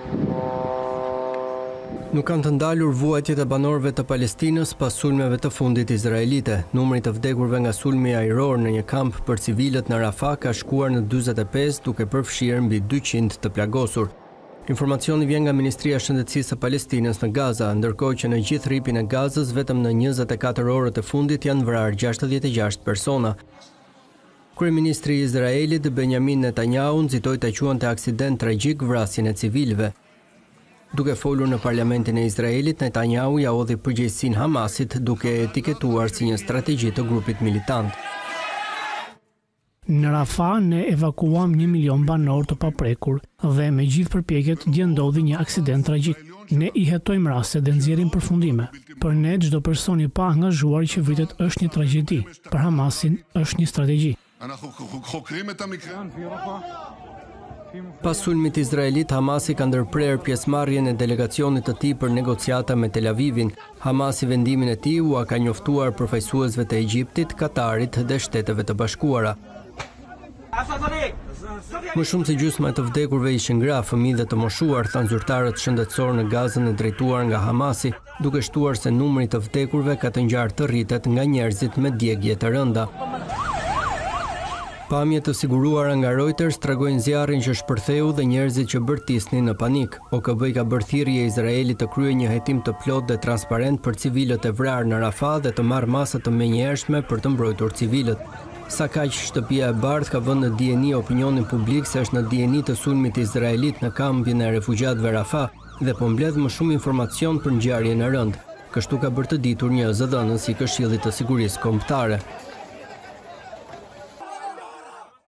Nuk kanë të ndalur vuajtjet e banorëve të Palestinës pas sulmeve të fundit izraelite. Numri të vdekurve nga sulmi ajror në një kamp për civilët në Rafah ka shkuar në 45 duke përfshirë mbi 200 të plagosur. Informacioni vjen nga Ministria e Shëndetësisë së Palestinës në Gaza, ndërkohë që në gjithë rripin e Gazës vetëm në 24 orët e fundit janë vrarë 66 persona. Kryeministri i Izraelit Benjamin Netanyahu nxitoi ta quante aksident tragjik vrasjen e civilëve. Duke folur në parlamentin e Izraelit, Netanyahu ja hodhi përgjegjësinë Hamasit duke etiketuar si një strategji të grupit militant. Në Rafah ne evakuam 1 milion banor të paprekur dhe me gjithë përpjekjet dje ndodhi një aksident tragjik. Ne i hetojmë raste dhe nxjerrim përfundime. Për ne çdo person i pa angazhuar që vritet është një tragjedi, për Hamasin është një strategji. Pas sulmit izraelit, Hamasi ka ndërprerë pjesëmarrjen e delegacionit të tij për negociata me Tel Avivin. Hamasi vendimin e tij u ka njoftuar përfaqësuesve të Egjiptit, Katarit dhe Shteteve të Bashkuara. Më shumë se gjysma e të vdekurve ishin gra, fëmijë dhe të moshuar, thanë zyrtarët shëndetësor në Gazën e drejtuar nga Hamasi, duke shtuar se numri të vdekurve ka të ngjarë të rritet nga njerëzit me djegje të rënda. Pamje të siguruara nga Reuters tregojnë zjarrin që shpërtheu dhe njerëzit që bërtisnin në panik. OKB ka bërë thirrje Izraelit të kryejë një hetim të plot dhe transparent për civilët e vrarë në Rafah dhe të marrë masa të menjëhershme për të mbrojtur civilët. Sa kaq Shtëpia e Bardhë ka vënë në dijeni opinionin publik se është në dijeni të sulmit izraelit në kampin e refugjatëve Rafah dhe po mbledh më shumë informacion për ngjarjen e rëndë. Kështu ka bërë të ditur një zëdhënës i Këshillit të Sigurisë Kombëtare.